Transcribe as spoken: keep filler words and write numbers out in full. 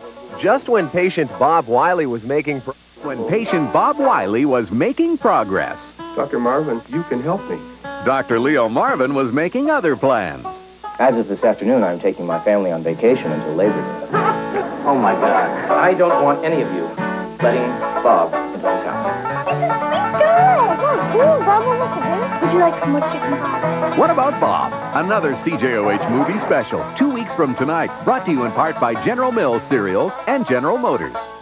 Just when patient Bob Wiley was making pro When patient Bob Wiley was making progress, Doctor Marvin, you can help me. Doctor Leo Marvin was making other plans. As of this afternoon, I'm taking my family on vacation until Labor Day. Oh, my God. I don't want any of you letting Bob into this house. It's a sweet guy. Oh, cool. Bob will look at him. Would you like some more chicken pie? What About Bob? Another C J O H movie special, two weeks from tonight, brought to you in part by General Mills Cereals and General Motors.